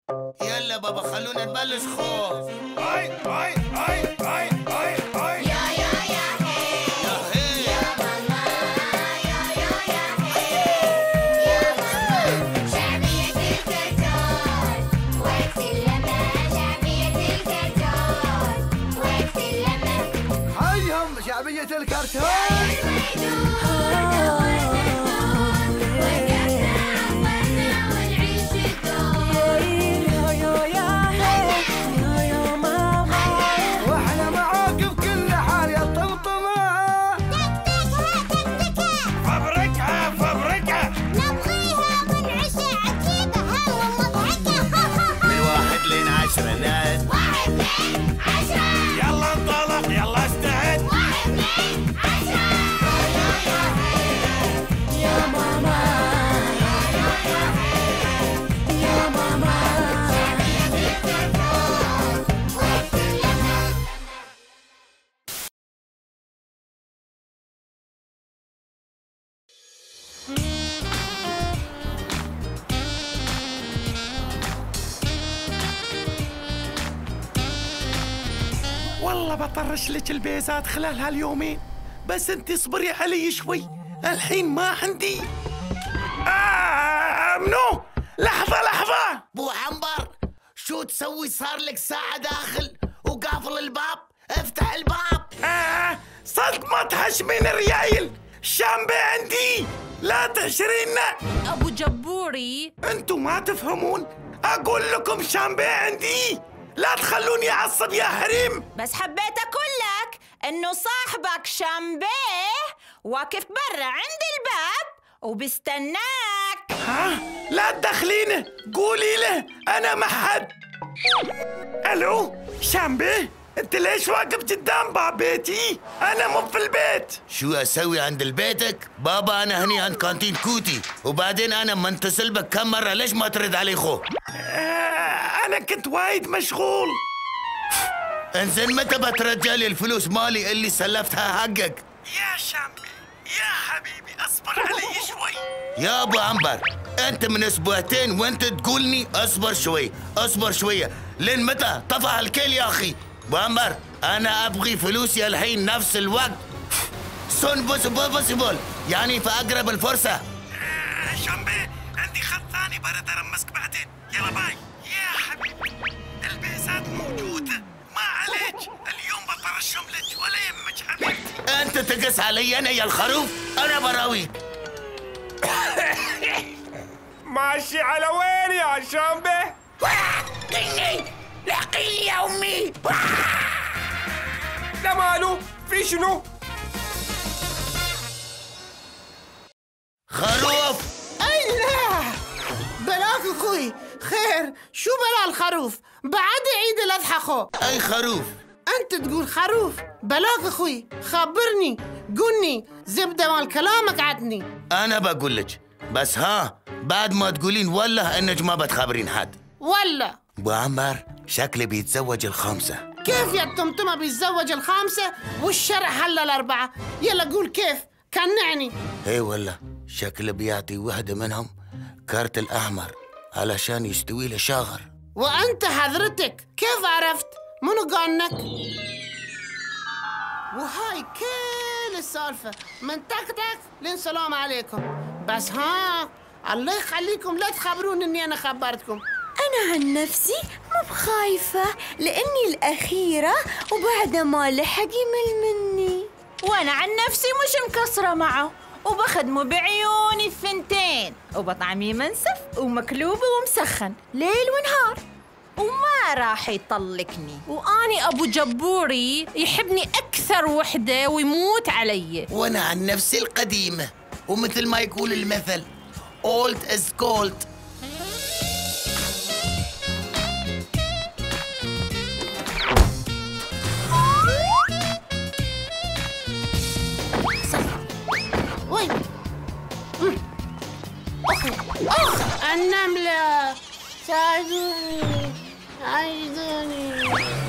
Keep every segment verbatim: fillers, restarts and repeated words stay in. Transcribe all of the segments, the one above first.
يلا بابا خلونا نبلش خوف. هاي هاي هاي هاي هاي هاي يا يا يا هي يا هي يا ماما يا يا يا هي يا ماما شعبية الكرتون وقت اللمة شعبية الكرتون وقت اللمة حيهم شعبية الكرتون. والله بطرش لك البيزات خلال هاليومين، بس انت اصبري علي شوي، الحين ما عندي. آه منو؟ لحظة لحظة بو عنبر، شو تسوي؟ صار لك ساعة داخل وقافل الباب، افتح الباب. آه صدق ما تحش من الريايل، شامبي عندي لا تحشرينا. أبو جبوري انتوا ما تفهمون، اقول لكم شامبي عندي، لا تخلوني اعصب يا حريم. بس حبيت أقول لك إنه صاحبك شامبيه واقف برا عند الباب وبستناك. ها؟ لا تدخلينه، قولي له أنا ما حد. ألو شامبي، أنت ليش واقف قدام باب بيتي؟ أنا مو في البيت. شو اسوي عند بيتك؟ بابا انا هني عند كانتين كوتي، وبعدين انا منتصل بك كم مرة، ليش ما ترد علي خو؟ آه أنا كنت وايد مشغول. انزين متى بترجع لي الفلوس مالي اللي سلفتها حقك؟ يا شامبي يا حبيبي اصبر علي شوي. يا ابو عنبر، انت من اسبوعتين وانت تقولني اصبر شوي اصبر شويه، لين متى؟ طفى الكيل يا اخي. ابو عنبر انا ابغي فلوسي الحين نفس الوقت. سون بوسيبل، يعني في اقرب الفرصه. آه شامبي عندي خط ثاني برد ارمسك بعدين، يلا باي. يا حبيبي البيزات موجوده، ما عليك، اليوم بطرشهم لك ولا يمك حبيبتي. انت تقص علي انا يا الخروف، انا براويك. ماشي على وين يا شامبي؟ لحقيني لحقيني يا امي. لا ماله، في شنو؟ خروف. أي لا بلاك أخوي، خير شو بلا الخروف؟ بعد عيد الأضحى خو. اي خروف؟ أنت تقول خروف؟ بلاك أخوي، خبرني قولني زبدة مال كلامك عدني. انا بقول لك، بس ها بعد ما تقولين والله انك ما بتخبرين حد. ولا ابو عمر شكلي بيتزوج الخامسة. كيف يا الطمطمة بيتزوج الخامسة والشرع حل الأربعة؟ يلا قول كيف، كنعني. اي والله شكله بيعطي وحدة منهم كارت الأحمر علشان يستوي له شاغر. وأنت حضرتك كيف عرفت؟ منو قالنك؟ وهاي كل السالفة من تك تك لين سلام عليكم. بس ها الله يخليكم لا تخبرون اني انا خبرتكم. أنا عن نفسي مو بخايفة لأني الأخيرة وبعد ما لحق يمل مني. وأنا عن نفسي مش مكسرة معه وبخدمه بعيوني الثنتين وبطعميه منسف ومكلوب ومسخن ليل ونهار وما راح يطلقني. وأني أبو جبوري يحبني أكثر وحدة ويموت علي. وأنا عن نفسي القديمة، ومثل ما يقول المثل old is gold. وين؟ أخ أخ النملة ساعدوني ساعدوني.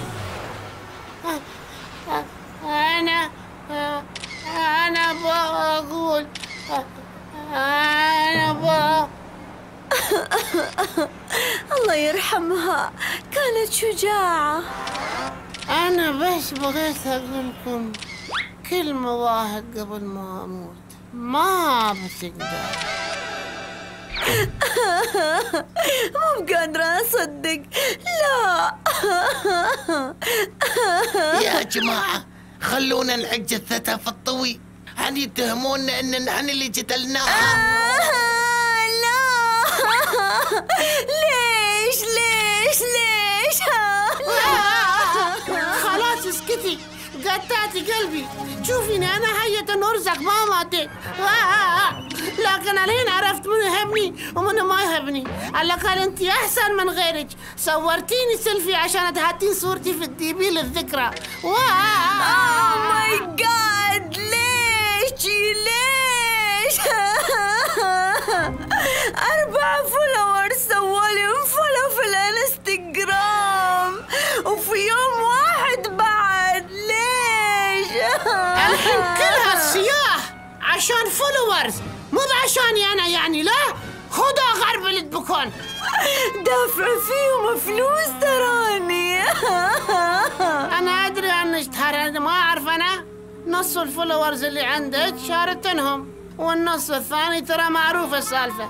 أنا أنا بقول أنا بقول الله يرحمه. يرحمها، كانت شجاعة. أنا بس بغيت أقول لكم كلمة واحد قبل ما أموت، ما بتقدر. مو قادرة أصدق. لا. يا جماعة خلونا نعق جثتها في الطوي، هن يتهمونا ان نحن اللي قتلناها. لا. ليش ليش ليش؟ خلاص اسكتي، قطعتي قلبي. شوفيني أنا حية نرزق ما ماتت، لكن الحين عرفت من يهبني ومن ما يهبني. على الأقل أنت أحسن من غيرك، صورتيني سيلفي عشان تحطين صورتي في الدي بي للذكرى. أوه ماي جاد، ليش ليش؟ أربع فولورز سوالي انفولو في الانستغرام وفي يوم واحد بعد. ليش؟ الحين كلها الصياح عشان فولورز، مو عشاني أنا يعني. لا خدوا غرب اللي تبكون، دافع فيهم فلوس تراني. أنا أدري عنك تهرج، ما أعرف أنا. نص الفولورز اللي عندك شارتنهم، والنص الثاني ترى معروف السالفة.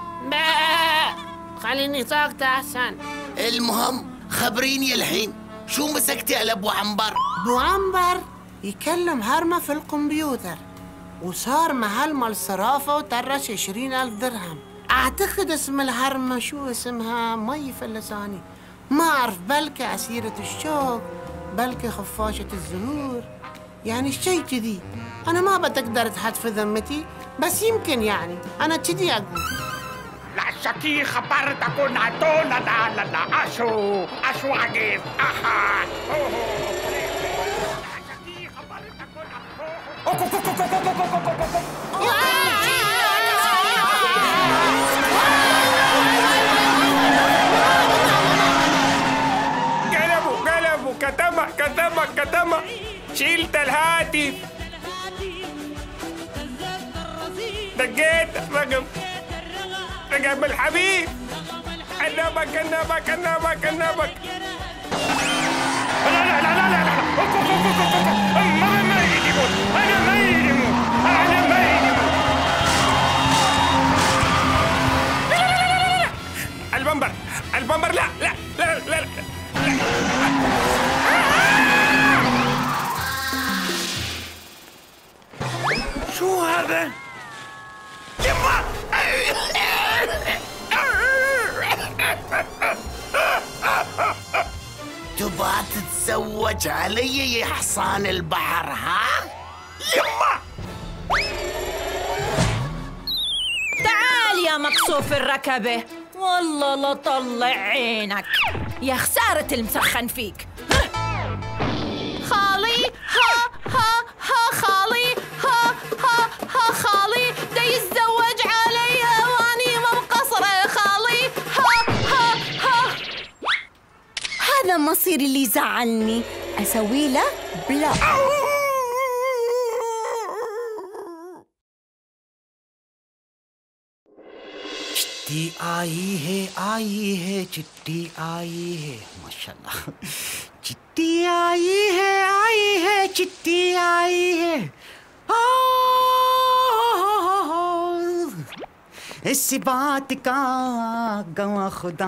خليني ساكتة أحسن. المهم خبريني الحين، شو مسكتي على ابو عنبر؟ أبو عنبر يكلم هرمة في الكمبيوتر، وصار محل مال صرافة وطرش عشرين ألف درهم. أعتقد اسم الهرمة شو اسمها، مي في اللساني، ما أعرف، بلكي عسيرة الشوق، بلكي خفاشة الزهور، يعني شي كذي. أنا ما بتقدر تحط في ذمتي، بس يمكن يعني أنا كذي أقول. لا شكي خبر تكون عدونا. لا لا لا أشو أشو عجيب. أها شكي خبر قلبوا قلبوا كتمة كتمة كتمة. شلت الهاتف، دقيت رقم رقم الحبيب. النبك النبك النبك النبك. لا لا لا لا لا ما ما يريد يموت، أنا ما يريد يموت، أنا ما يريد يموت. لا لا لا لا لا البمبر البمبر. لا لا لا لا لا. شو هذا؟ يما تبغى تتزوج علي يا حصان البحر ها؟ يما تعال يا مكسوف الركبة، والله لا طلع عينك، يا خسارة المسخن فيك. خالي ها ها ها خالي ها ها ها خالي دا يتزوج علي واني ما مقصرة. خالي ها ها ها. هذا مصيري اللي يزعلني، أسوي له بلوك. चिट्ठी आई है आई है चिट्ठी आई है माशाल्लाह चिट्ठी आई है आई है चिट्ठी आई है इस बात का गवाह खुदा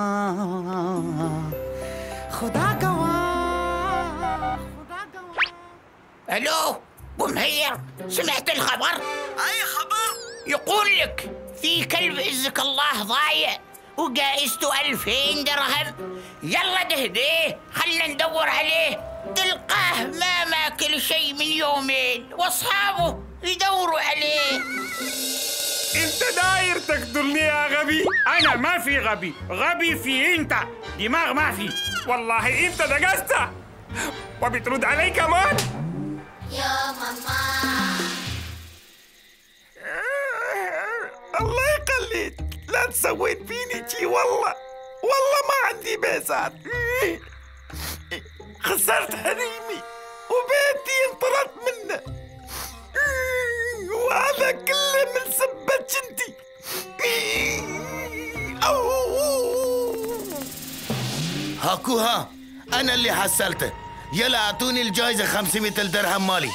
खुदा गवाह खुदा गवाह. الو ابو مهير، سمعت الخبر؟ اي خبر؟ يقول لك في كلب عزك الله ضايع وجائزته ألفين درهم. يلا دهديه، خلنا ندور عليه. تلقاه ما ماكل شيء من يومين واصحابه يدوروا عليه. انت داير تقتلني يا غبي. انا ما في غبي، غبي في انت، دماغ ما في. والله انت دقست وبترد علي كمان. يا ماما الله يخليك، لا تسويت فيني شي. والله والله ما عندي بيسات، خسرت حريمي وبيتي انطرت منه، وهذا كله من سبتش انتي. ماكو ها، أنا اللي حصلته. يلا أعطوني الجائزة خمسمية درهم مالي.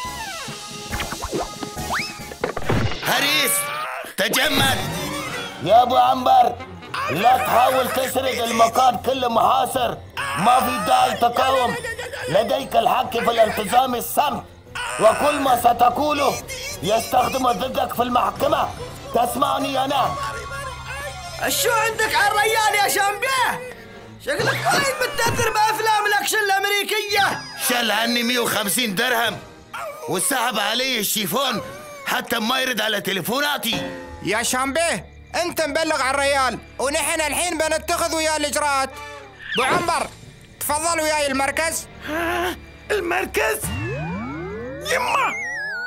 هريس تجمد يا أبو عنبر، لا تحاول تسرق، المكان كله محاصر، ما في داعي تقاوم. لديك الحق في الالتزام الصمت، وكل ما ستقوله يستخدم ضدك في المحكمة. تسمعني أنا؟ شو عندك على الريال يا شامبيه؟ شكلك وايد متأثر بأفلام الأكشن الأمريكية. شل عني مية وخمسين درهم وسحب علي الشيفون حتى ما يرد على تليفوناتي. يا شامبيه انت مبلغ على الريال، ونحن الحين بنتخذ وياه الاجراءات. ابو عنبر تفضل وياي المركز. ها المركز؟ يما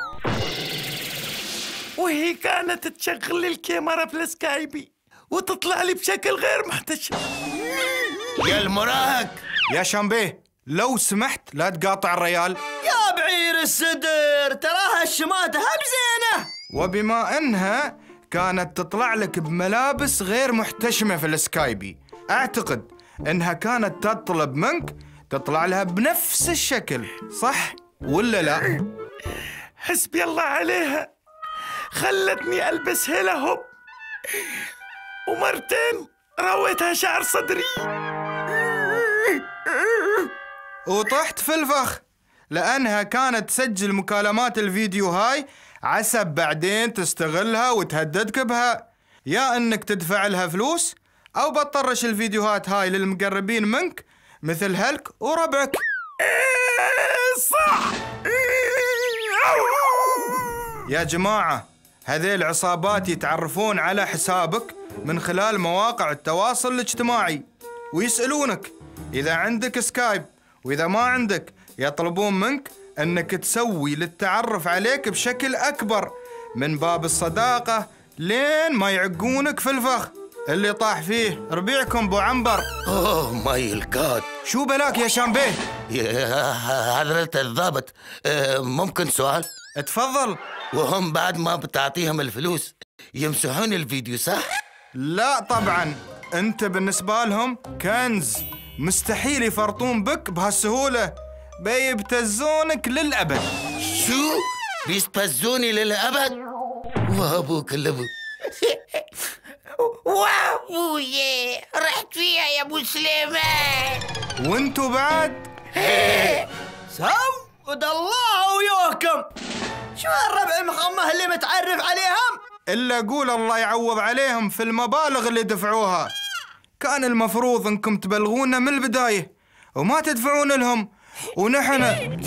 وهي كانت تشغل الكاميرا بالسكايبي وتطلع لي بشكل غير محتشم. يا المراهق يا شامبيه لو سمحت لا تقاطع الريال. يا بعير السدر تراها الشماتة بزينة. وبما انها كانت تطلع لك بملابس غير محتشمة في السكايبي، اعتقد انها كانت تطلب منك تطلع لها بنفس الشكل، صح ولا لا؟ حسبي الله عليها، خلتني البس هيلا هوب ومرتين رويتها شعر صدري وطحت في الفخ، لأنها كانت تسجل مكالمات الفيديو هاي عسى بعدين تستغلها وتهددك بها، يا انك تدفع لها فلوس او بتطرش الفيديوهات هاي للمقربين منك مثل هلك وربعك. صح. يا جماعة هذيل عصابات يتعرفون على حسابك من خلال مواقع التواصل الاجتماعي، ويسألونك إذا عندك سكايب، وإذا ما عندك يطلبون منك أنك تسوي للتعرف عليك بشكل أكبر من باب الصداقة لين ما يعقونك في الفخ اللي طاح فيه ربيعكم ابو عنبر. اوه ماي جاد، شو بلاك يا شامبيه؟ يا حضرة الضابط، ممكن سؤال؟ اتفضل. وهم بعد ما بتعطيهم الفلوس يمسحون الفيديو صح؟ لا طبعا، انت بالنسبة لهم كنز، مستحيل يفرطون بك بهالسهولة، بيبتزونك للأبد. شو؟ بيستفزوني للأبد؟ وابوك اللبو. وابويا رحت فيها يا ابو سليمان. وانتو بعد؟ سم ود الله وياكم. شو هالربع المخمه اللي متعرف عليهم؟ إلا أقول الله يعوض عليهم في المبالغ اللي دفعوها. كان المفروض انكم تبلغونا من البداية وما تدفعون لهم، ونحن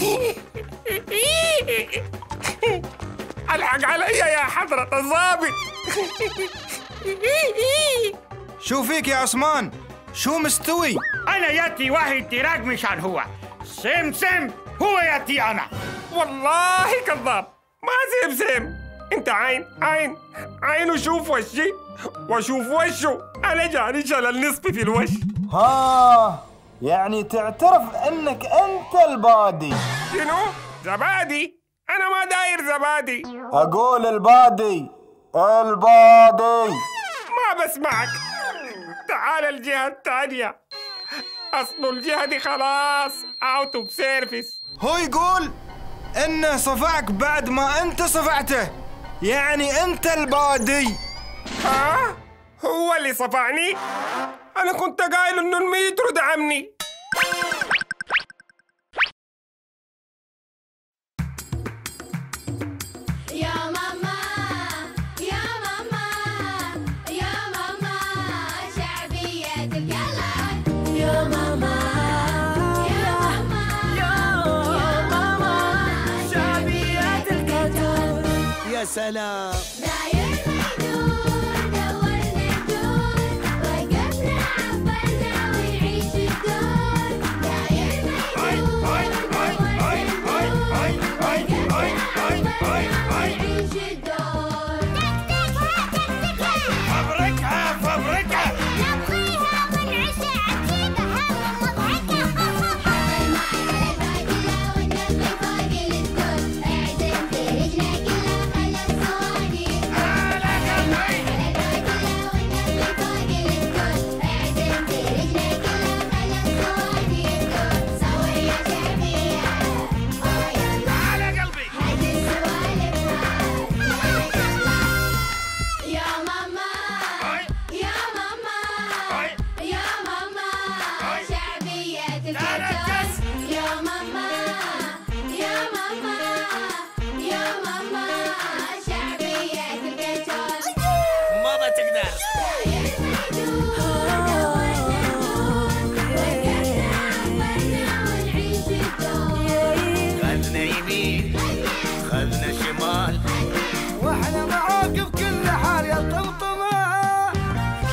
الحق علي يا حضرة الضابط. شو فيك يا عثمان؟ شو مستوي؟ أنا ياتي واحد تراك مشان هو سم سم، هو ياتي أنا. والله كذاب، ما سم سم. أنت عين عين عين وشوف وشي وشوف وشه. أنا جاني شلل نصفي في الوش. ها يعني تعترف انك انت البادي؟ شنو؟ زبادي؟ أنا ما داير زبادي. اقول البادي البادي. ما بسمعك. تعال الجهة الثانية، أصل الجهة دي خلاص أوت أوف سيرفيس. هو يقول انه صفعك بعد ما انت صفعته، يعني انت البادي. ها؟ هو اللي صفعني؟ أنا كنت قايل إنه الميترو دعمني. يا ماما يا ماما يا ماما شعبية القلعة. يا ماما يا ماما يا ماما شعبية القطر. يا سلام. داير ميدون دورنا الدور، وقفنا عبرنا ونعيش الدور. داير ميدون دورنا الدور، وقفنا عبرنا ونعيش الدور. فبركها فبركها نبغيها ونعيش عجيبها ومضحكة. حطي الماي على الباقلة ونبغي فوق السكور. اعزم في رجلك كلها خلصوني.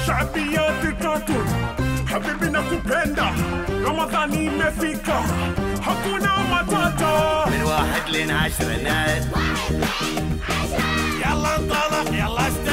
شعبيات الكرتون حبيبنا كوبيندا رمضان imefika hakuna matata من واحد لين عشرة ناس واحد اثنين عشرة يلا انطلق يلا